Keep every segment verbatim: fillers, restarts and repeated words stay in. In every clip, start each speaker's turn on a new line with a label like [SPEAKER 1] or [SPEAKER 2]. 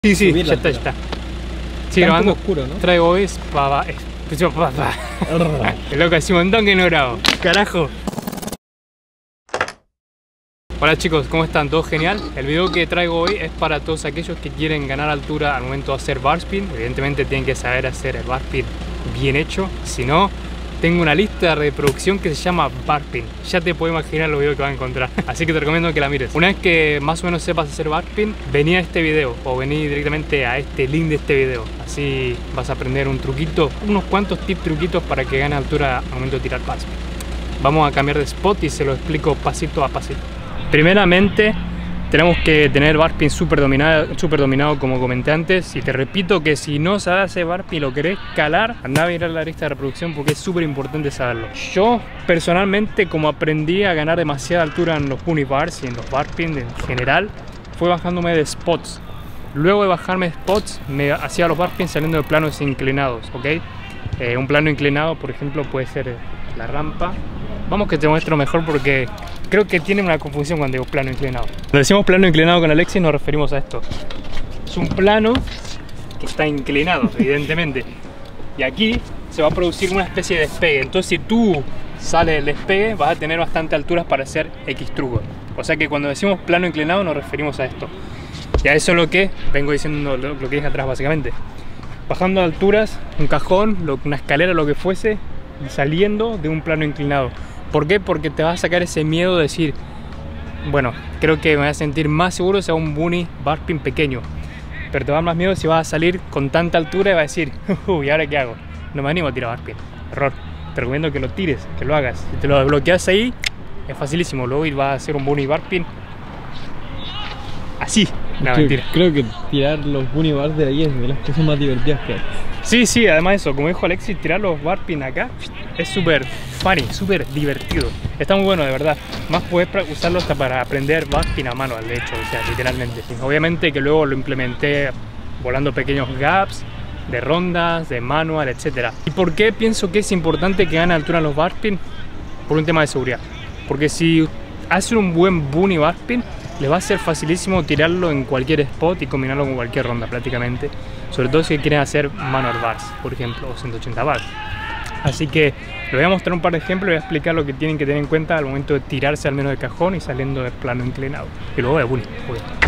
[SPEAKER 1] Sí, sí, ya está, ya está. Sí, grabando.
[SPEAKER 2] Oscuro, ¿no?
[SPEAKER 1] Traigo hoy pava. Es loco, hace un montón que no grabo. Carajo. Hola chicos, ¿cómo están? ¿Todo genial? El video que traigo hoy es para todos aquellos que quieren ganar altura al momento de hacer bar spin. Evidentemente tienen que saber hacer el bar spin bien hecho. Si no, tengo una lista de reproducción que se llama bar spin. Ya te puedo imaginar los videos que vas a encontrar. Así que te recomiendo que la mires. Una vez que más o menos sepas hacer bar spin, vení a este video o vení directamente a este link de este video. Así vas a aprender un truquito, unos cuantos tips, truquitos para que ganes altura al momento de tirar bar spin. Vamos a cambiar de spot y se lo explico pasito a pasito. Primeramente, tenemos que tener bar spin súper dominado, super dominado, como comenté antes. Y te repito que si no sabes hacer bar spin y lo querés calar, anda a mirar la lista de reproducción porque es súper importante saberlo. Yo, personalmente, como aprendí a ganar demasiada altura en los bunny bars y en los bar spin en general, fue bajándome de spots. Luego de bajarme de spots, me hacía los bar spin saliendo de planos inclinados, ¿ok? Eh, un plano inclinado, por ejemplo, puede ser la rampa. Vamos que te muestro mejor porque creo que tiene una confusión cuando digo plano inclinado. Cuando decimos plano inclinado con Alexis nos referimos a esto. Es un plano que está inclinado, evidentemente. Y aquí se va a producir una especie de despegue. Entonces si tú sales del despegue vas a tener bastante alturas para hacer X truco. O sea que cuando decimos plano inclinado nos referimos a esto. Y a eso es lo que vengo diciendo, lo, lo que dije atrás básicamente. Bajando alturas, un cajón, lo, una escalera, lo que fuese, y saliendo de un plano inclinado. ¿Por qué? Porque te vas a sacar ese miedo de decir, bueno, creo que me voy a sentir más seguro si hago un bunny bar spin pequeño. Pero te va a dar más miedo si vas a salir con tanta altura y vas a decir, uy, ¿ahora qué hago? No me animo a tirar bar spin. Error. Te recomiendo que lo tires, que lo hagas. Si te lo desbloqueas ahí, es facilísimo. Luego vas a hacer un bunny bar spin así. No, mentira.
[SPEAKER 2] Creo que tirar los bunny bars de ahí es de las cosas más divertidas que hay.
[SPEAKER 1] Sí, sí, además eso, como dijo Alexis, tirar los bar spin acá es súper funny, súper divertido. Está muy bueno, de verdad. Más puedes usarlo hasta para aprender bar spin a mano, de hecho, o sea, literalmente. Obviamente que luego lo implementé volando pequeños gaps, de rondas, de manual, etcétera. ¿Y por qué pienso que es importante que gane altura en los bar spin? Por un tema de seguridad. Porque si hacen un buen bunny bar spin, les va a ser facilísimo tirarlo en cualquier spot y combinarlo con cualquier ronda prácticamente. Sobre todo si quieren hacer manual bars, por ejemplo, o ciento ochenta bars. Así que les voy a mostrar un par de ejemplos y voy a explicar lo que tienen que tener en cuenta al momento de tirarse al menos del cajón y saliendo del plano inclinado. Y luego de bunny, obviamente.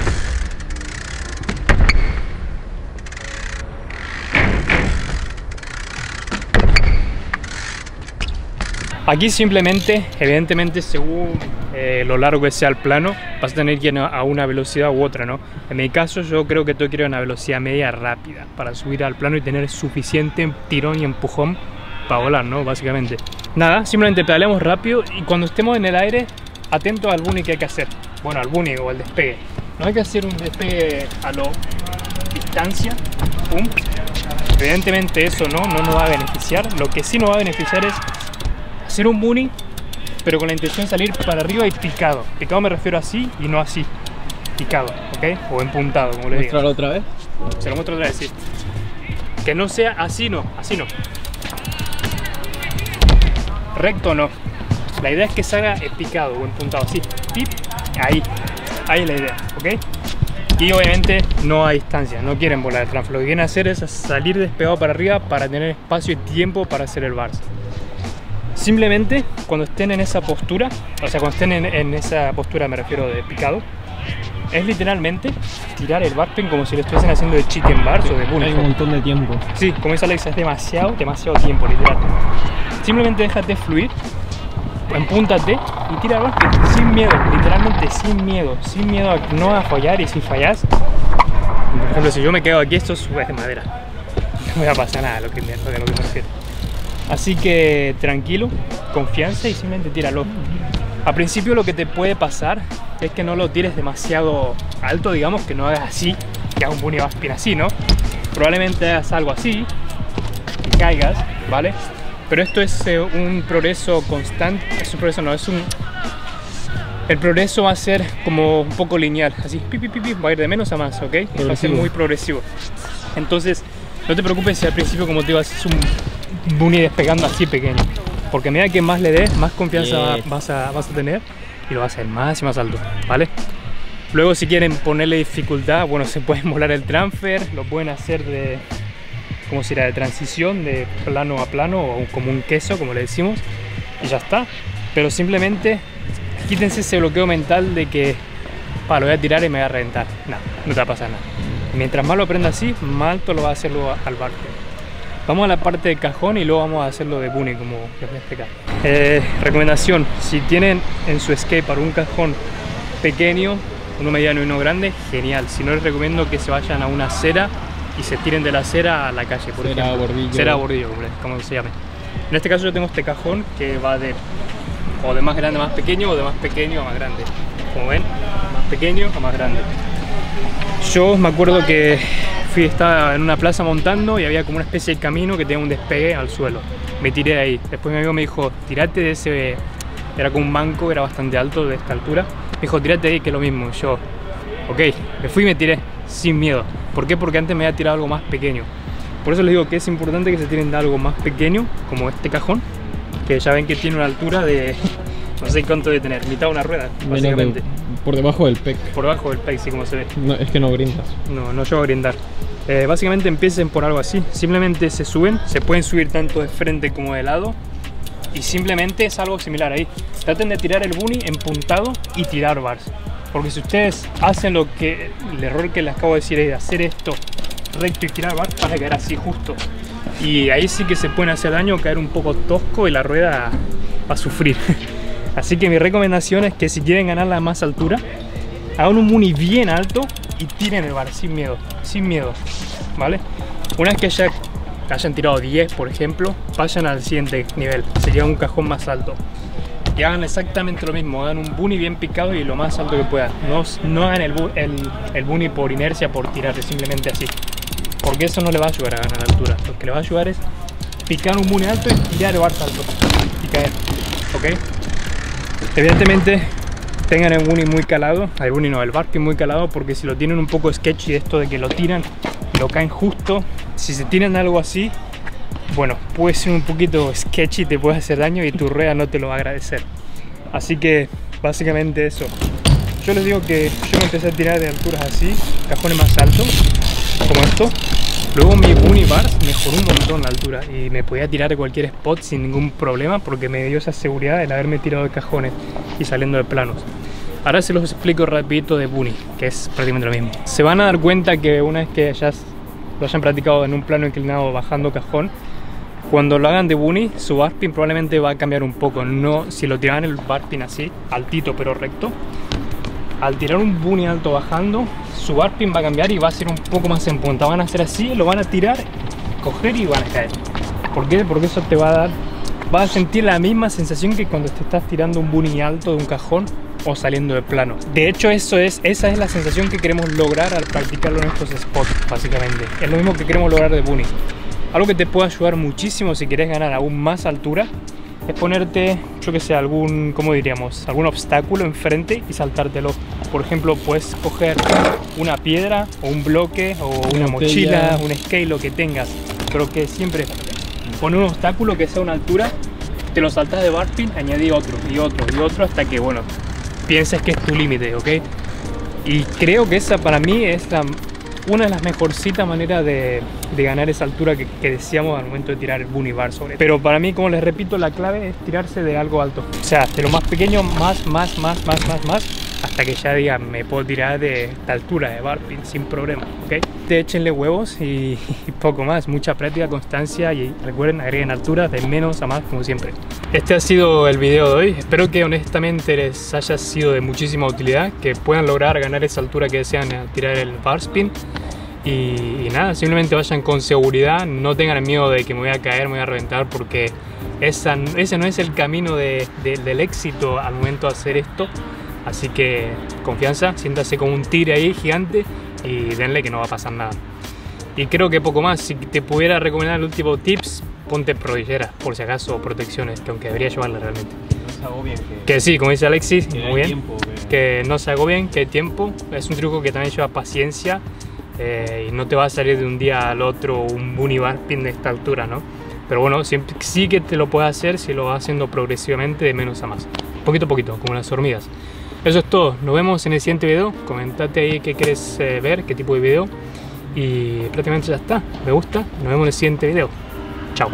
[SPEAKER 1] Aquí simplemente, evidentemente, según eh, lo largo que sea el plano, vas a tener que ir a una velocidad u otra, ¿no? En mi caso, yo creo que tengo que ir a una velocidad media rápida para subir al plano y tener suficiente tirón y empujón para volar, ¿no? Básicamente. Nada, simplemente pedaleamos rápido y cuando estemos en el aire, atentos al bunny que hay que hacer. Bueno, al bunny o al despegue. No hay que hacer un despegue a lo distancia, pum. Evidentemente eso no, no nos va a beneficiar. Lo que sí nos va a beneficiar es hacer un bunny, pero con la intención de salir para arriba y picado. Picado me refiero así y no así. Picado, ¿ok? O empuntado, como le digo.
[SPEAKER 2] ¿Muéstralo otra vez?
[SPEAKER 1] Se lo muestro otra vez, sí. Que no sea así, no, así no. Recto no. La idea es que salga picado o empuntado, así. Pip, ahí. Ahí es la idea, ¿ok? Y obviamente no a distancia, no quieren volar el flanco. Lo que quieren hacer es salir despegado para arriba para tener espacio y tiempo para hacer el bars. Simplemente cuando estén en esa postura, o sea, cuando estén en, en esa postura me refiero de picado, es literalmente tirar el bar spin como si lo estuviesen haciendo de chicken bars sí, o de bunny.
[SPEAKER 2] Hay un montón de tiempo.
[SPEAKER 1] Sí, como dice Alexa, es demasiado, demasiado tiempo, literal. Simplemente déjate fluir, empúntate y tira el bar spin sin miedo, literalmente sin miedo, sin miedo a no a fallar. Y si fallas, por ejemplo, si yo me quedo aquí, esto es de madera, no me va a pasar nada lo que me, lo que me refiero. Así que tranquilo, confianza y simplemente tíralo. Al principio lo que te puede pasar es que no lo tires demasiado alto, digamos, que no hagas así, que hagas un bunny bar spin así, ¿no? Probablemente hagas algo así y caigas, ¿vale? Pero esto es eh, un progreso constante, es un progreso, no, es un... El progreso va a ser como un poco lineal, así, pi, pi, pi, pi, va a ir de menos a más, ¿ok? Va a ser muy progresivo. Entonces, no te preocupes si al principio, como te digo, haces un bunny despegando así pequeño, porque a medida que más le des, más confianza yeah. vas, a, vas a tener y lo vas a hacer más y más alto, ¿vale? Luego si quieren ponerle dificultad, bueno, se pueden volar el transfer, lo pueden hacer de, ¿cómo será? De transición, de plano a plano, o como un queso, como le decimos, y ya está. Pero simplemente quítense ese bloqueo mental de que, pa, lo voy a tirar y me voy a reventar. No, no te va a pasar nada. Mientras más lo aprenda así, más alto lo va a hacerlo al barco. Vamos a la parte de cajón y luego vamos a hacerlo de bunny, como les voy a explicar. Eh, recomendación, si tienen en su skatepark un cajón pequeño, uno mediano y uno grande, genial. Si no, les recomiendo que se vayan a una acera y se tiren de la acera a la calle, por
[SPEAKER 2] Cera
[SPEAKER 1] ejemplo.
[SPEAKER 2] bordillo.
[SPEAKER 1] Cera bordillo, como se llame. En este caso yo tengo este cajón que va de o de más grande a más pequeño, o de más pequeño a más grande. Como ven, más pequeño a más grande. Yo me acuerdo que fui, estaba en una plaza montando y había como una especie de camino que tenía un despegue al suelo. Me tiré de ahí. Después mi amigo me dijo, tirate de ese... Era como un banco, era bastante alto de esta altura. Me dijo, tirate de ahí, que es lo mismo. Yo, ok, me fui y me tiré sin miedo. ¿Por qué? Porque antes me había tirado algo más pequeño. Por eso les digo que es importante que se tiren de algo más pequeño, como este cajón, que ya ven que tiene una altura de... no sé cuánto debe tener, mitad de una rueda, básicamente.
[SPEAKER 2] De, por debajo del pec.
[SPEAKER 1] Por debajo del pec, sí, como se ve.
[SPEAKER 2] No, es que no grindas.
[SPEAKER 1] No, no llevo a grindar. Eh, básicamente empiecen por algo así. Simplemente se suben, se pueden subir tanto de frente como de lado. Y simplemente es algo similar ahí. Traten de tirar el bunny empuntado y tirar bars. Porque si ustedes hacen lo que... el error que les acabo de decir es de hacer esto recto y tirar bars, van a caer así justo. Y ahí sí que se pueden hacer daño, caer un poco tosco y la rueda va a sufrir. Así que mi recomendación es que si quieren ganar la más altura, hagan un bunny bien alto y tiren el bar sin miedo, sin miedo, ¿vale? Una vez que ya hayan tirado diez, por ejemplo, vayan al siguiente nivel, sería un cajón más alto. Y hagan exactamente lo mismo, hagan un bunny bien picado y lo más alto que puedan. No, no hagan el, el, el bunny por inercia, por tirarle, simplemente así. Porque eso no le va a ayudar a ganar altura. Lo que le va a ayudar es picar un bunny alto y tirar el bar alto y caer, ¿ok? Evidentemente tengan el bunny muy calado, el bunny no, el barpin muy calado, porque si lo tienen un poco sketchy esto de que lo tiran y lo caen justo, si se tiran algo así, bueno, puede ser un poquito sketchy, te puede hacer daño y tu rueda no te lo va a agradecer. Así que básicamente eso. Yo les digo que yo me empecé a tirar de alturas así, cajones más altos, como esto. Luego mi bunny bars mejoró un montón la altura y me podía tirar de cualquier spot sin ningún problema, porque me dio esa seguridad el haberme tirado de cajones y saliendo de planos. Ahora se los explico rapidito de bunny, que es prácticamente lo mismo. Se van a dar cuenta que una vez que ya lo hayan practicado en un plano inclinado bajando cajón, cuando lo hagan de bunny, su barpin probablemente va a cambiar un poco. No, si lo tiran el barpin así, altito pero recto, al tirar un bunny alto bajando, su barpin va a cambiar y va a ser un poco más en punta. Van a hacer así, lo van a tirar, coger y van a caer. ¿Por qué? Porque eso te va a dar, vas a sentir la misma sensación que cuando te estás tirando un bunny alto de un cajón o saliendo de plano. De hecho, eso es, esa es la sensación que queremos lograr al practicarlo en estos spots, básicamente. Es lo mismo que queremos lograr de bunny. Algo que te puede ayudar muchísimo si quieres ganar aún más altura es ponerte, yo que sé, algún, ¿cómo diríamos? Algún obstáculo enfrente y saltártelo. Por ejemplo, puedes coger una piedra o un bloque o una, una mochila, un skate, lo que tengas. Pero que siempre poner un obstáculo que sea una altura, te lo saltas de barpin, añadí otro y otro y otro hasta que, bueno, pienses que es tu límite, ¿ok? Y creo que esa para mí es la, una de las mejorcitas maneras de, de ganar esa altura que, que decíamos al momento de tirar el bunny bar sobre. Pero para mí, como les repito, la clave es tirarse de algo alto. O sea, de lo más pequeño, más, más, más, más, más, más, hasta que ya diga, me puedo tirar de esta altura de barpin sin problema, ¿ok? Te échenle huevos y, y poco más, mucha práctica, constancia y recuerden, agreguen alturas de menos a más como siempre. Este ha sido el video de hoy, espero que honestamente les haya sido de muchísima utilidad, que puedan lograr ganar esa altura que desean a tirar el bar spin. Y, y nada, simplemente vayan con seguridad, no tengan miedo de que me voy a caer, me voy a reventar, porque esa, ese no es el camino de, de, del éxito al momento de hacer esto. Así que confianza, siéntase como un tigre ahí gigante y denle que no va a pasar nada. Y creo que poco más. Si te pudiera recomendar el último tips, ponte rodilleras, por si acaso, o protecciones, que aunque debería llevarlas realmente.
[SPEAKER 2] No se agobien. Que,
[SPEAKER 1] que sí, como dice Alexis,
[SPEAKER 2] que
[SPEAKER 1] muy bien.
[SPEAKER 2] Tiempo, que...
[SPEAKER 1] que no se agobien, que hay tiempo. Es un truco que también lleva paciencia eh, y no te va a salir de un día al otro un bunny barpin de esta altura, ¿no? Pero bueno, siempre, sí que te lo puedes hacer si lo vas haciendo progresivamente de menos a más. Poquito a poquito, como las hormigas. Eso es todo, nos vemos en el siguiente video. Comentate ahí qué quieres eh, ver, qué tipo de video. Y prácticamente ya está. Me gusta, nos vemos en el siguiente video. Chao.